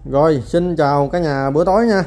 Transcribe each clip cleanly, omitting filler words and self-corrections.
Rồi xin chào cả nhà bữa tối nha.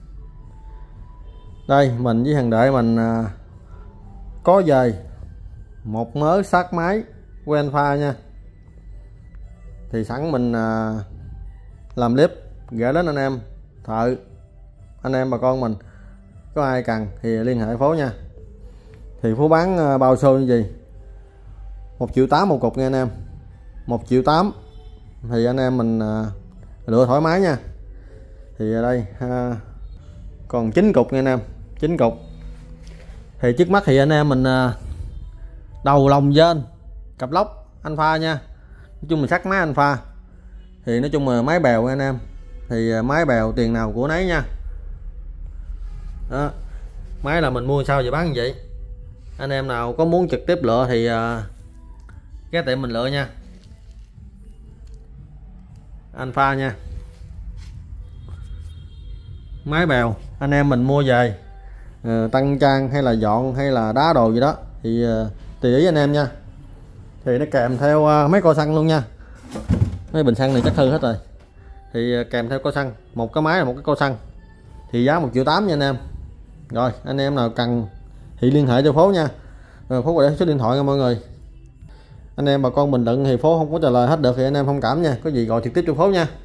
Đây mình với thằng Đệ mình có về một mớ sát máy của Alpha nha. Thì sẵn mình làm clip gửi đến anh em thợ, anh em bà con mình có ai cần thì liên hệ phố nha. Thì phố bán bao xô như gì 1,8 triệu một cục nha anh em, 1,8 triệu thì anh em mình lựa thoải mái nha. Thì ở đây còn 9 cục nha anh em, 9 cục. Thì trước mắt thì anh em mình đầu lồng trên cặp lốc Alpha nha. Nói chung là sắt máy Alpha thì nói chung là máy bèo nha anh em, thì máy bèo tiền nào của nấy nha. Đó, máy là mình mua sao vậy bán như vậy. Anh em nào có muốn trực tiếp lựa thì ghé tiệm mình lựa nha. Alpha nha, máy bèo anh em mình mua về tăng trang hay là dọn hay là đá đồ gì đó thì tùy ý anh em nha. Thì nó kèm theo mấy co xăng luôn nha. Mấy bình xăng này chắc hư hết rồi. Thì kèm theo co xăng, một cái máy là một cái co xăng, thì giá 1,8 triệu nha anh em. Rồi anh em nào cần thì liên hệ cho phố nha. Rồi phố để số điện thoại nha mọi người. Anh em bà con bình luận thì phố không có trả lời hết được thì anh em thông cảm nha, có gì gọi trực tiếp cho phố nha.